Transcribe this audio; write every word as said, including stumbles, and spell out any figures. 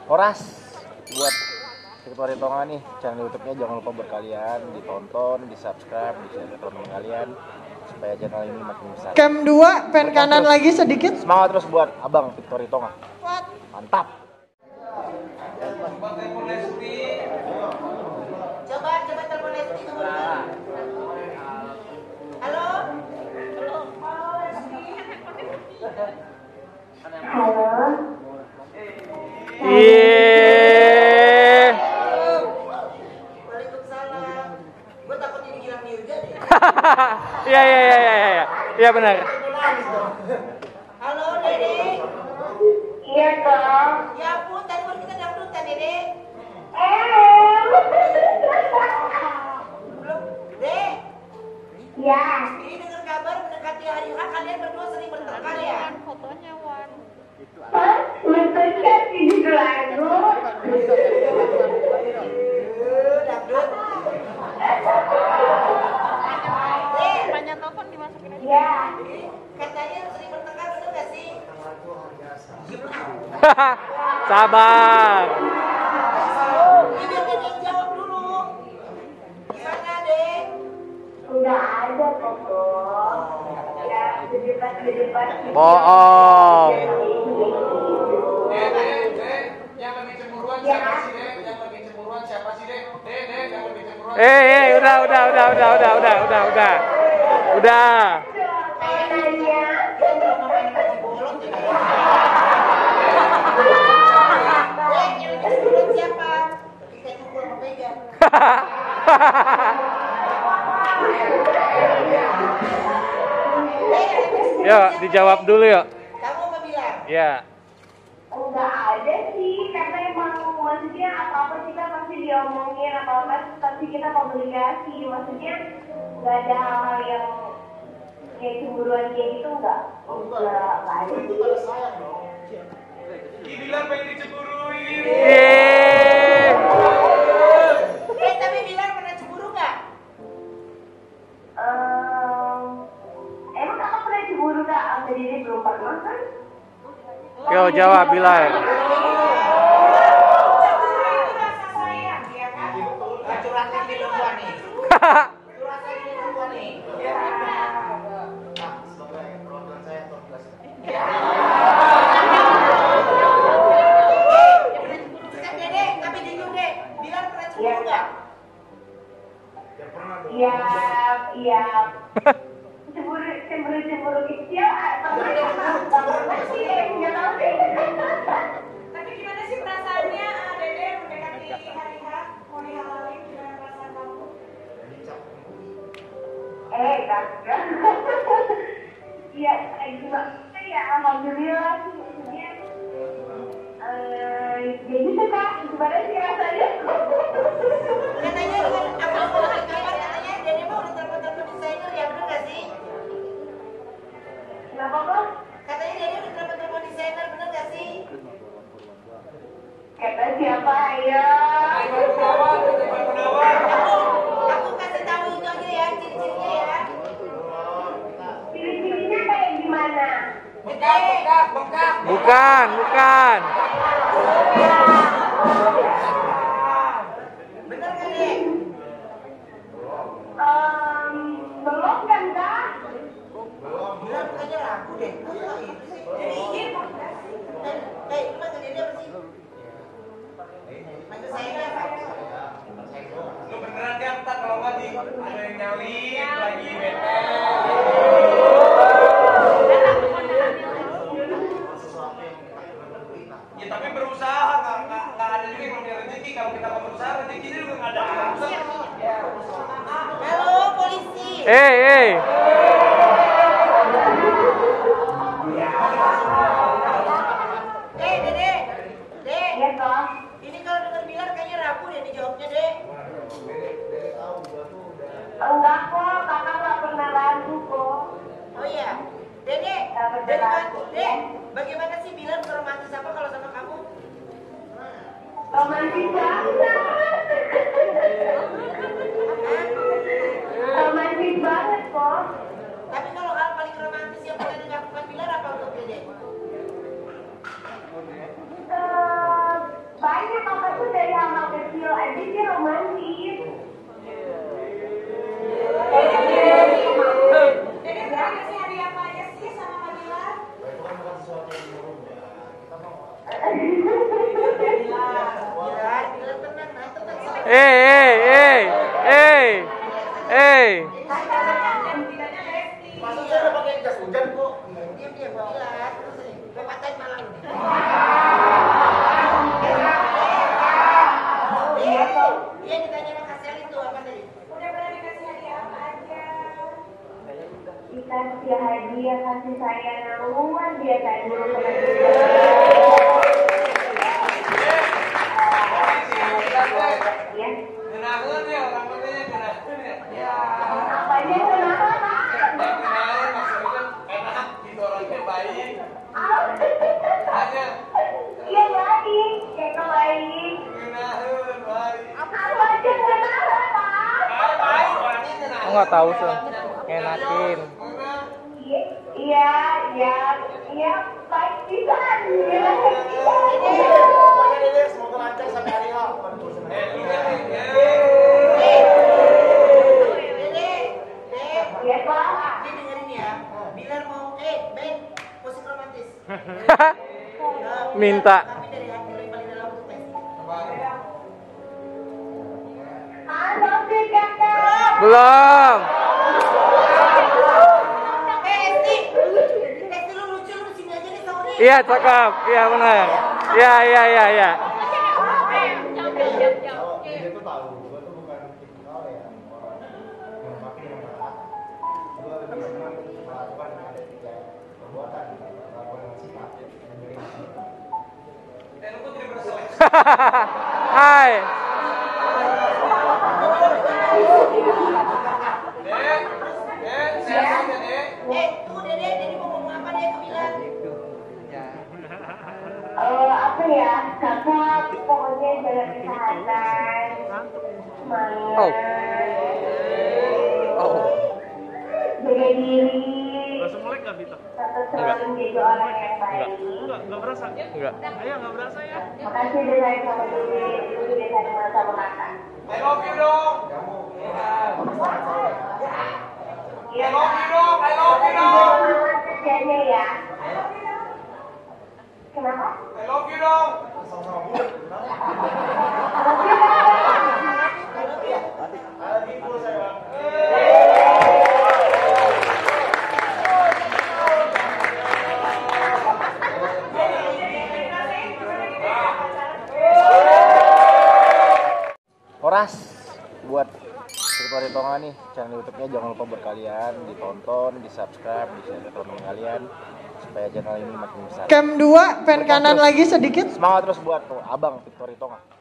Horas buat Victoria Tonga nih, channel YouTube-nya jangan lupa buat kalian ditonton, di-subscribe, di-share ke teman kalian supaya channel ini makin besar. Cam dua, pen kanan terus. lagi sedikit. Semangat terus buat Abang Victoria Tonga. Mantap. Coba coba telepon Lesti dulu. Halo? Halo. Halo. Iya. Waalaikumsalam. Gue takut ini Gilang Mirga deh. Iya iya iya iya iya. Iya benar. Halo, Dede. Iya, Kak. Ya ampun, tadi baru kita dangdutan, Dede. Eh. Belum, Dek. Ya. Ini dengar kabar mendekati hari H kalian berdua sering bertengkar ya? Fotonya Wan. Hah? Bentuknya di lagu. Dangdut. Banyak telepon dimasukin aja. Ya. Katanya sering bertengkar, bener gak sih? Sabar. Ini biar Dede yang jawab dulu. Gimana, Dek? Enggak ada kok. Ya, debat-debat. Bohong. Dek, Dek, Dek, yang lebih cemburuan siapa sih, Dek? Yang lebih cemburuan siapa sih, Dek? Dek, Dek, yang lebih cemburuan. Eh eh udah udah udah udah udah udah udah udah. Udah. Kayaknya. Dek, yang lebih cemburuan siapa? Kita cukur sama Vega. Yuk, dijawab dulu yuk. Kamu apa bilang? Ya. Enggak ada sih, karena emang maksudnya apa-apa kita pasti diomongin, apa-apa pasti kita komunikasi. Maksudnya enggak ada hal yang kayak cemburuan kayak gitu, enggak. Enggak, enggak ada sih. Dibilang pengen dicemburuin. Yeay. Eh, tapi bilang pernah cemburu nggak? Ehm, emang kakak pernah cemburu kak? Sampai diri belum pernah kan? Yo jawab Bilal. Rasa sayang, ya kan? Curhatkan di luar nih. Curhatkan di luar nih. Kan Dede, tapi jujur deh, bilang pernah cemburu nggak? Iya, iya. Cemburu, cemburu, cemburu kecil atau nggak pernah sih? Nggak tahu sih. Tapi gimana sih perasaannya, ah, Dede mendekati hari H? Mau dihalalin, gimana perasaan kamu? Eh, kagak. Iya, kayak gimana ya? Alhamdulillah sih maksudnya. Eh, ya gitu kak. Gimana sih rasanya? Katanya dengan apa kalau kabar katanya Dede mah udah telepon-telepon desainer ya, bener nggak sih? Kenapa kok? Katanya Dede udah telepon-telepon desainer, bener nggak sih? Kata siapa ya? Iwan Gunawan, Iwan Gunawan. Aku, aku kasih tahu itu aja ya, ciri-cirinya ya. Ciri-cirinya kayak gimana? Bengkak, bengkak, bengkak. Bukan, bukan. Bener nggak deh? Ehm, belum kan kak? Bilang bukannya ragu deh. Masa itu sih? Jadi izin. Eh, eh, lu manggil Dede apa sih? Manggil saya apa? Lu beneran kan tak kalau nggak di ada yang nyalip lagi bete. Ya tapi berusaha nggak nggak nggak ada juga yang punya rezeki. Kalau kita mau berusaha rezekinya juga nggak ada. Halo polisi. Eh eh. Eh Dede, Dede. Iya kak. Ini kalau denger bilang kayaknya ragu deh dijawabnya deh. Enggak kok, kakak nggak pernah ragu kok. Oh iya, Dede. Nggak pernah Dede, ragu. Dede, bagaimana sih bilang romantis apa kalau sama kamu? Romantis banget. Romantis banget kok. Tapi kalau hal paling romantis yang pernah dilakukan Bilar apa untuk Dede? Eh, single aja sih romantis. Dede berani kasih hadiah apa aja sih sama Madila? Eh, eh, eh, eh, eh. Masa saya udah pakai jas hujan kok? Diam-diam, Bilar. Gue patahin malang. Dia ditanya sama Kasel itu apa tadi? Udah berani kasih hadiah apa aja? Dikasih hadiah kasih sayang yang luar biasa dulu pernah ya. Kenalan ya, orang namanya kenalan ya. Apanya kenapa? Kenalan maksudnya enak, gitu orangnya baik. Hanya Iya baik, kayak baik. kenalan baik. Apa aja kenapa, Pak? Baik baik orangnya kenalan. Aku nggak tahu sih. Ngenakin. Iya, iya, iya, iya, baik pisan. Iya, Pokoknya Dede semoga lancar sampai hari H. Bukan bosan. Eh, iya nih. Dede, Dede, iya, Pak. dia dengerin ya. Bilar mau, eh, Ben, musik romantis. Minta. Tapi dari hati lo yang paling dalam tuh, Ben. Halo, sih, Kakak. Belum. Eh, Esti, Esti lu lucu, lu sini aja nih sama dia. Iya, cakep. Iya, benar. Iya, iya, iya, iya. Dia tuh tahu, gua tuh bukan tipikal ya orang yang makin menolak. Gua lebih senang melakukan dengan ya, perbuatan, melakukan dengan sikap, memberi sikap. Eh, lu kok jadi berselek? Hai. Dek, Dek, sehat aja, Dek. Eh, tunggu Dede, Dede mau ngomong apa dia ke Bilar? Eh, apa ya, Kakak pokoknya jaga kesehatan, semangat, Oh. Oh. jaga diri, Langsung melek nggak Vita? tetap selalu menjadi orang yang baik. Enggak, nggak berasa. Enggak. Ayo, nggak berasa ya. Makasih udah sayang sama diri, udah sayang sama kakak. I love you dong. Iya, I love you dong, I love you dong. semangat kerjanya ya. Kenapa? I love you dong. Sama-sama bulat, kenapa? Ada di full saya, Bang. Horas buat Sektor Tonga nih, channel YouTube-nya jangan lupa buat kalian ditonton, di-subscribe, di-share ke teman kalian supaya channel ini makin besar. Cam dua, pen kanan lagi sedikit. Semangat terus buat tuh Abang Victory Tonga.